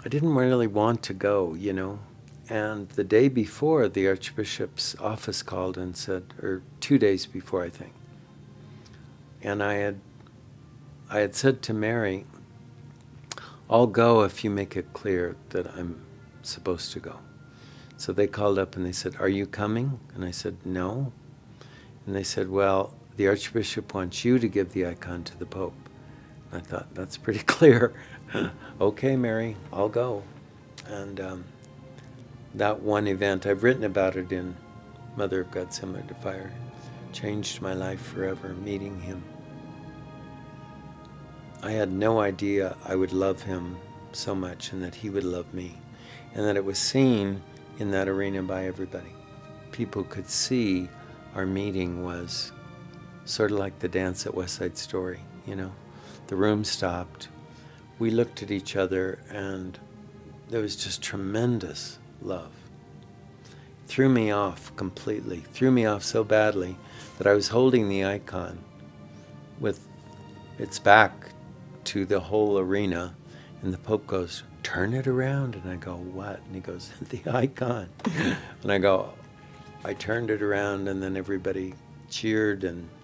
I didn't really want to go, you know. And the day before, the Archbishop's office called and said, or 2 days before, I think. And I had said to Mary, I'll go if you make it clear that I'm supposed to go. So they called up and they said, are you coming? And I said, no. And they said, well, the Archbishop wants you to give the icon to the Pope. I thought, that's pretty clear. Okay, Mary, I'll go. And that one event, I've written about it in Mother of God Similar to Fire, changed my life forever, meeting him. I had no idea I would love him so much and that he would love me, and that it was seen in that arena by everybody. People could see our meeting was sort of like the dance at West Side Story, you know. The room stopped. We looked at each other and there was just tremendous love. Threw me off completely, threw me off so badly that I was holding the icon with its back to the whole arena, and the Pope goes, turn it around. And I go, what? And he goes, the icon. And I go, I turned it around, and then everybody cheered, and